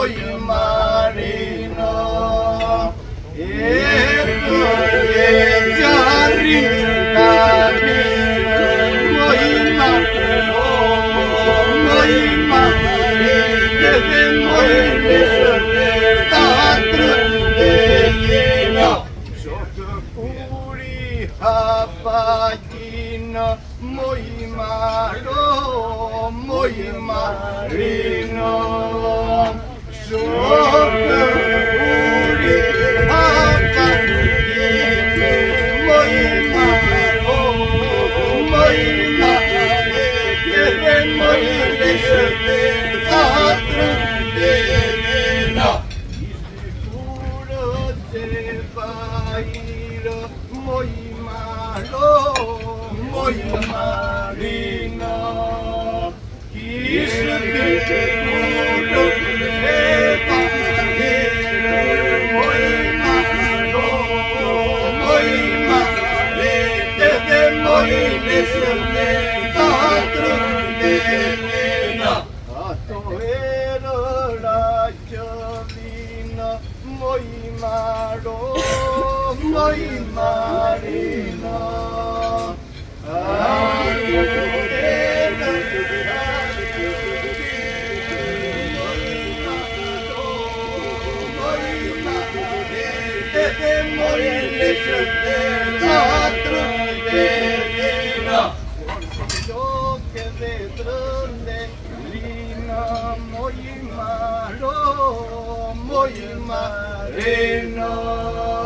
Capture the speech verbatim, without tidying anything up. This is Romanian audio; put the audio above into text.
muy marino. Esto es arriba, muy marino, muy marino, muy marino. Sokuri hapakino, muy malo, muy marino. Sokuri hapakino, muy malo, muy marino, muy marino. Muy malo, muy marino, quise que seguro sepa muy malo, muy marino, muy desordenado, hasta era la chavina, muy malo. Muy marino, yo que detrás de lina, muy malo, muy marino.